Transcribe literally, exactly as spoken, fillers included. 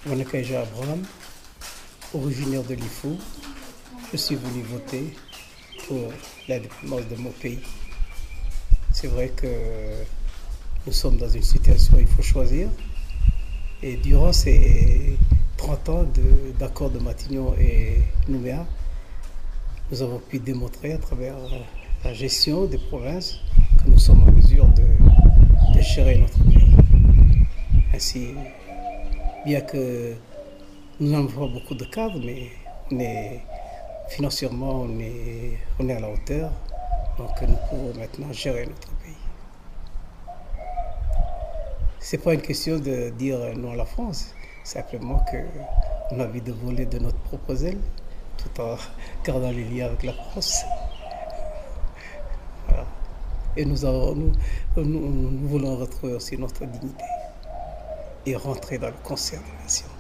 Wanakaja Abraham, originaire de l'Ifou, je suis venu voter pour l'indépendance de mon pays. C'est vrai que nous sommes dans une situation où il faut choisir. Et durant ces trente ans d'accord de, de Matignon et Nouméa, nous avons pu démontrer à travers la gestion des provinces que nous sommes en mesure de, de gérer notre pays. Ainsi, bien que nous n'avons pas beaucoup de cadres, mais on est, financièrement, on est, on est à la hauteur. Donc nous pouvons maintenant gérer notre pays. Ce n'est pas une question de dire non à la France, simplement qu'on a envie de voler de notre propre aile, tout en gardant les liens avec la France. Voilà. Et nous, avons, nous, nous, nous voulons retrouver aussi notre dignité et rentrer dans le concert des nations.